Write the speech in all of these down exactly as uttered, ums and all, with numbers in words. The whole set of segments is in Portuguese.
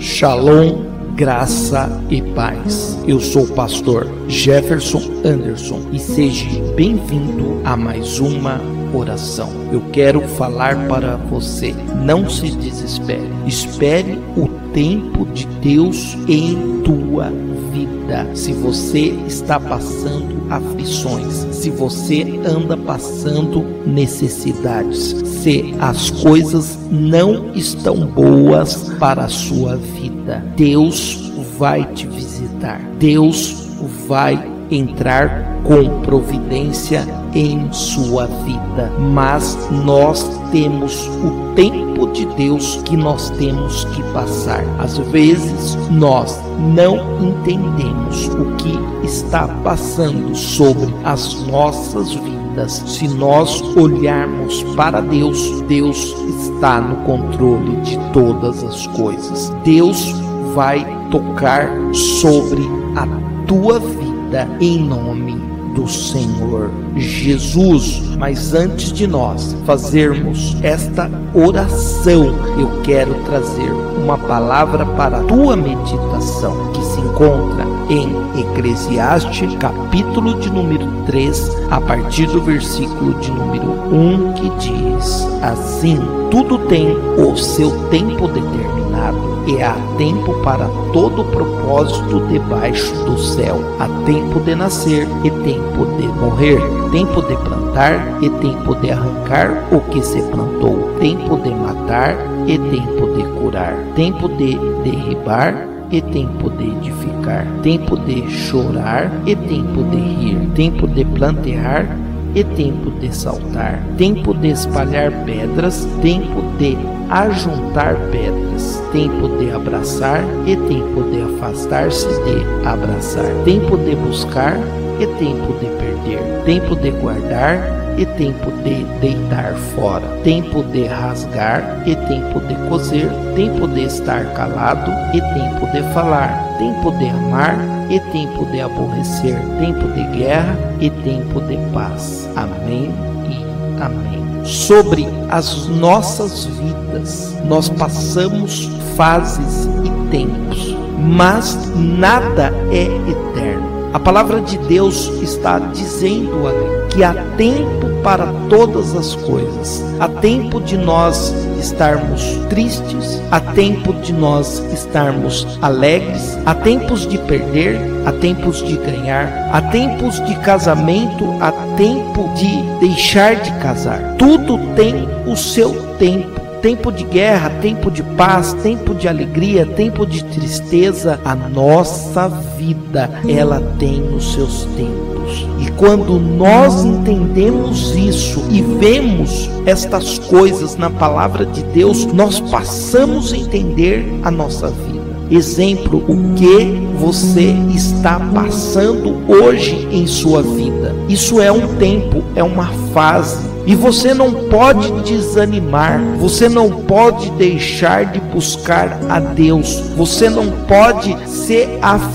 Shalom, graça e paz. Eu sou o pastor Jefferson Anderson e seja bem-vindo a mais uma oração. Eu quero falar para você: não se desespere, espere o tempo de Deus em tua vida. Se você está passando aflições, se você anda passando necessidades, se as coisas não estão boas para a sua vida, Deus vai te visitar. Deus vai entrar com providência em sua vida, mas nós temos o tempo de Deus que nós temos que passar. Às vezes nós não entendemos o que está passando sobre as nossas vidas. Se nós olharmos para Deus, Deus está no controle de todas as coisas. Deus vai tocar sobre a tua vida em nome do Senhor Jesus. Mas antes de nós fazermos esta oração, eu quero trazer uma palavra para a tua meditação, que se encontra em Eclesiastes, capítulo de número três, a partir do versículo de número um, que diz assim: tudo tem o seu tempo determinado, e há tempo para todo propósito debaixo do céu. Há tempo de nascer e tempo de morrer, tempo de plantar e tempo de arrancar o que se plantou, tempo de matar e tempo de curar, tempo de derribar e tempo de edificar, tempo de chorar e tempo de rir, tempo de plantear e tempo de saltar, tempo de espalhar pedras, tempo de ajuntar pedras, tempo de abraçar e tempo de afastar-se de abraçar, tempo de buscar e tempo de perder, tempo de guardar e tempo de deitar fora, tempo de rasgar e tempo de coser, tempo de estar calado e tempo de falar, tempo de amar e tempo de aborrecer, tempo de guerra e tempo de paz. Amém e amém. Sobre as nossas vidas, nós passamos fases e tempos, mas nada é eterno. A palavra de Deus está dizendo que há tempo para todas as coisas. Há tempo de nós estarmos tristes, há tempo de nós estarmos alegres, há tempos de perder, há tempos de ganhar, há tempos de casamento, há tempo de deixar de casar. Tudo tem o seu tempo. Tempo de guerra, tempo de paz, tempo de alegria, tempo de tristeza. A nossa vida, ela tem os seus tempos. E quando nós entendemos isso e vemos estas coisas na palavra de Deus, nós passamos a entender a nossa vida. Exemplo, o que você está passando hoje em sua vida. Isso é um tempo, é uma fase. E você não pode desanimar, você não pode deixar de buscar a Deus, você não pode se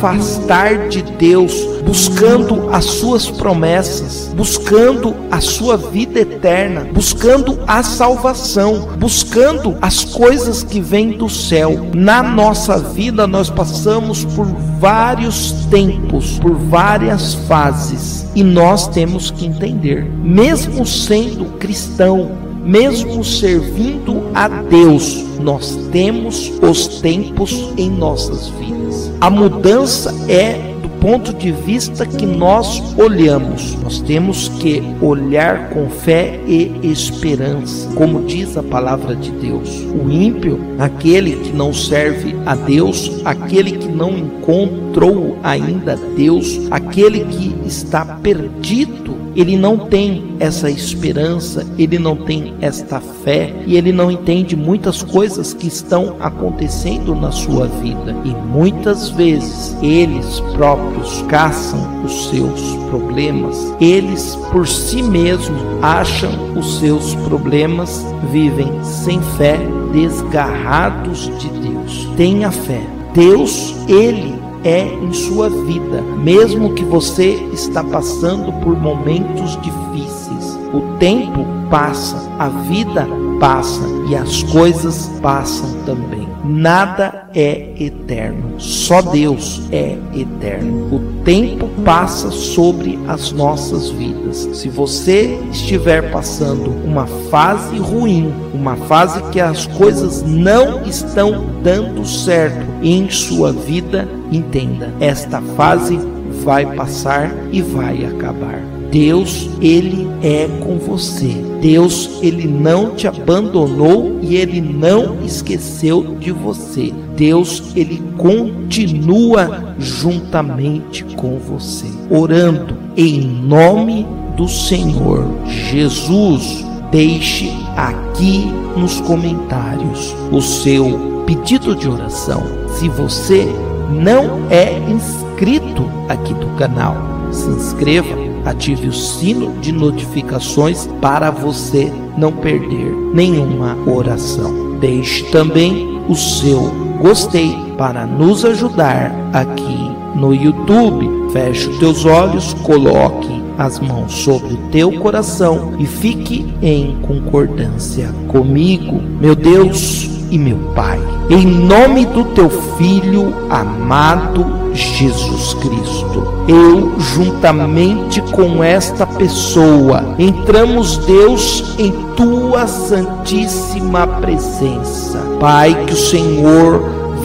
afastar de Deus, buscando as suas promessas, buscando a sua vida eterna, buscando a salvação, buscando as coisas que vêm do céu. Na nossa vida nós passamos por vários tempos, por várias fases, e nós temos que entender, mesmo sendo cristão, mesmo servindo a Deus, nós temos os tempos em nossas vidas. A mudança é do ponto de vista que nós olhamos. Nós temos que olhar com fé e esperança, como diz a palavra de Deus. O ímpio, aquele que não serve a Deus, aquele que não encontrou ainda Deus, aquele que está perdido, ele não tem essa esperança, ele não tem esta fé e ele não entende muitas coisas que estão acontecendo na sua vida. E muitas vezes eles próprios caçam os seus problemas, eles por si mesmos acham os seus problemas, vivem sem fé, desgarrados de Deus. Tenha fé. Deus, Ele é em sua vida, mesmo que você está passando por momentos difíceis. O tempo passa, a vida passa, e as coisas passam também. Nada é eterno, só Deus é eterno. O tempo passa sobre as nossas vidas. Se você estiver passando uma fase ruim, uma fase que as coisas não estão dando certo em sua vida, entenda, esta fase vai passar e vai acabar. Deus, Ele é com você. Deus, Ele não te abandonou e Ele não esqueceu de você. Deus, Ele continua juntamente com você. Orando em nome do Senhor Jesus, deixe aqui nos comentários o seu pedido de oração. Se você não é inscrito aqui do canal, se inscreva. Ative o sino de notificações para você não perder nenhuma oração. Deixe também o seu gostei para nos ajudar aqui no YouTube. Feche os teus olhos, coloque as mãos sobre o teu coração e fique em concordância comigo, meu Deus e meu Pai, em nome do teu Filho amado Jesus Cristo. Eu, juntamente com esta pessoa, entramos, Deus, em tua santíssima presença. Pai, que o Senhor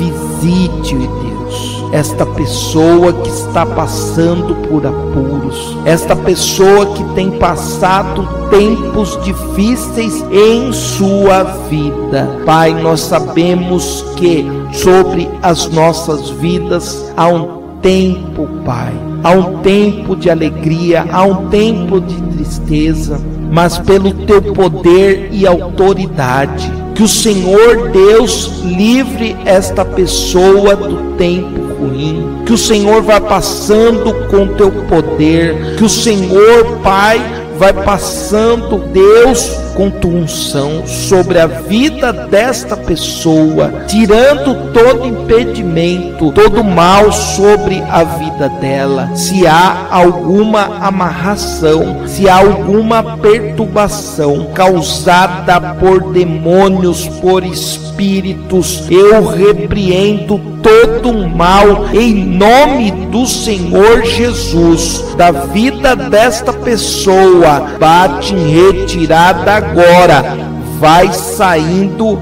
visite, Deus, esta pessoa que está passando por apuros, esta pessoa que tem passado tempos difíceis em sua vida. Pai, nós sabemos que sobre as nossas vidas há um tempo, Pai, há um tempo de alegria, há um tempo de tristeza, mas pelo teu poder e autoridade, que o Senhor Deus livre esta pessoa do tempo ruim, que o Senhor vai passando com teu poder, que o Senhor, Pai, vai passando, Deus, com tua unção sobre a vida desta pessoa, tirando todo impedimento, todo mal sobre a vida dela. Se há alguma amarração, se há alguma perturbação causada por demônios, por espíritos, eu repreendo todo mal em nome do Senhor Jesus. Da vida desta pessoa, bate em retirada agora, vai saindo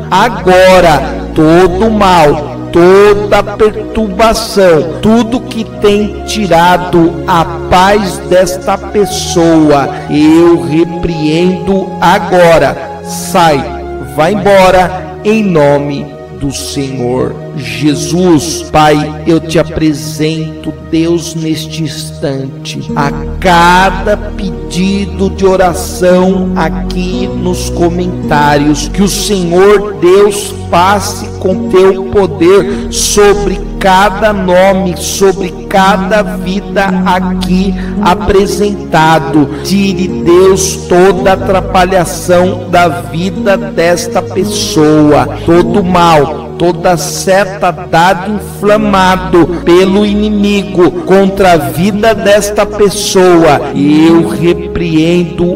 agora todo mal, toda perturbação, tudo que tem tirado a paz desta pessoa, eu repreendo agora. Sai, vai embora em nome do Senhor Jesus. Pai, eu te apresento, Deus, neste instante, a cada pedido de oração aqui nos comentários, que o Senhor Deus passe com teu poder sobre cada nome, sobre cada vida aqui apresentado. Tire, Deus, toda atrapalhação da vida desta pessoa, todo mal, toda seta dado inflamado pelo inimigo contra a vida desta pessoa, eu repreendo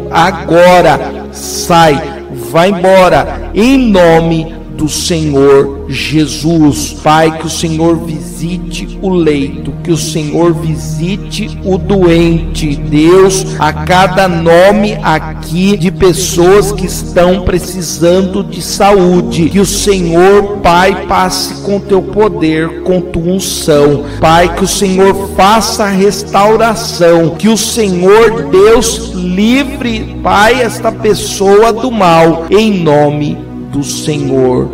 agora. Sai, vai embora em nome do Senhor Jesus. Pai, que o Senhor visite o leito, que o Senhor visite o doente, Deus, a cada nome aqui de pessoas que estão precisando de saúde, que o Senhor, Pai, passe com teu poder, com tua unção, Pai, que o Senhor faça a restauração, que o Senhor Deus livre, Pai, esta pessoa do mal, em nome do Senhor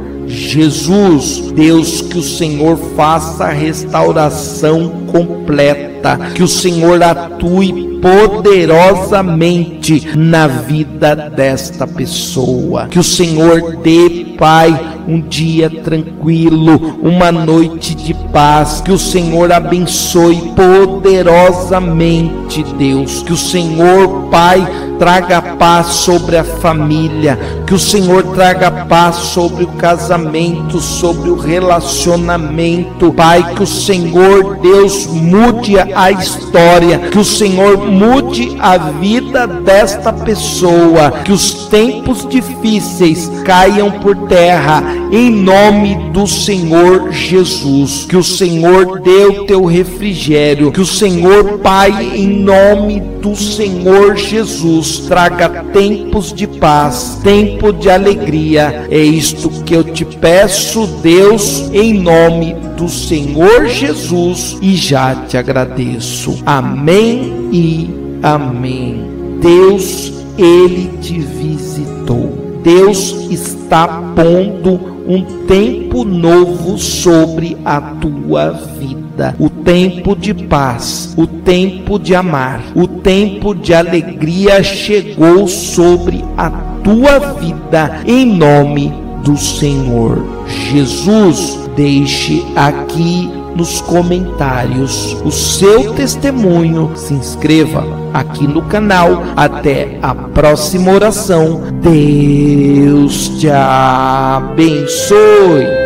Jesus. Deus, que o Senhor faça a restauração completa, que o Senhor atue poderosamente na vida desta pessoa, que o Senhor dê, Pai, um dia tranquilo, uma noite de paz. Que o Senhor abençoe poderosamente, Deus. Que o Senhor, Pai, traga paz sobre a família. Que o Senhor traga paz sobre o casamento, sobre o relacionamento. Pai, que o Senhor, Deus, mude a história. Que o Senhor mude a vida desta pessoa. Que os tempos difíceis caiam por terra, em nome do Senhor Jesus. Que o Senhor dê o teu refrigério. Que o Senhor, Pai, em nome do Senhor Jesus, traga tempos de paz, tempo de alegria. É isto que eu te peço, Deus, em nome do Senhor Jesus, e já te agradeço. Amém e amém. Deus, Ele te visitou. Deus está pondo um tempo novo sobre a tua vida. O tempo de paz, o tempo de amar, o tempo de alegria chegou sobre a tua vida, em nome do Senhor Jesus. Deixe aqui nos comentários o seu testemunho, se inscreva aqui no canal. Até a próxima oração. Deus te abençoe.